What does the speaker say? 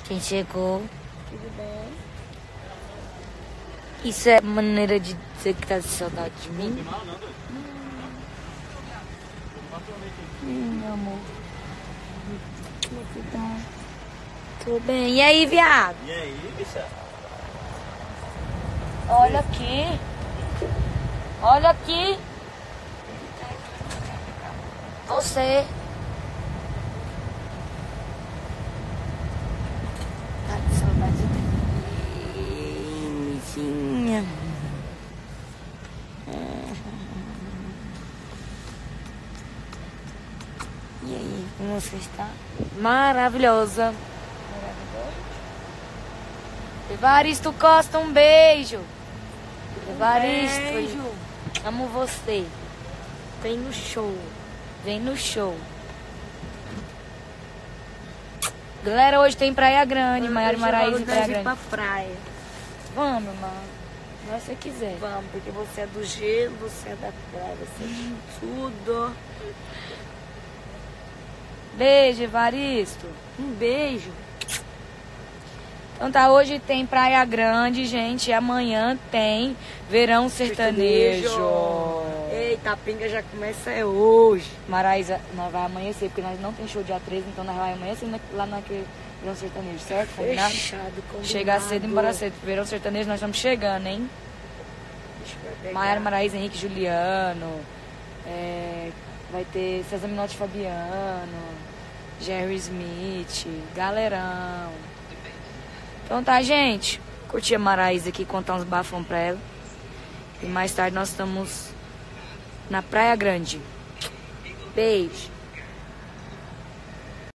Quem chegou? Tudo bem? Isso é maneira de dizer que tá de saudade de mim? Meu amor. Como é que tá? Tô bem. E aí, viado? E aí, bicha? Olha aqui. Olha aqui. Você. Tá de saudade de mim, bichinha. E aí, como você está? Maravilhosa. Evaristo Costa, um beijo. Evaristo, Beijo. amo você. Vem no show. Vem no show. Galera, hoje tem Praia Grande, Maiara e Maraíza e Praia Grande. Pra praia. Vamos, mano. Se você quiser. Vamos, porque você é do gelo, você é da praia, você é de tudo. Beijo, Evaristo. Um beijo. Então tá, hoje tem Praia Grande, gente. E amanhã tem Verão Sertanejo. Eita, a pinga já começa hoje. Maraíza, nós vai amanhecer, porque nós não tem show dia 13, então nós vai amanhecer lá naquele Verão Sertanejo, certo? Combinado? Fechado, combinado. Chegar cedo e embora cedo. Verão Sertanejo, nós estamos chegando, hein? Maiara, Maraíza, Henrique, Juliano. Vai ter César Minotti, Fabiano. Jerry Smith. Galerão. Então tá, gente. Curti a Maraíza aqui, contar uns bafão pra ela. E mais tarde nós estamos na Praia Grande. Beijo.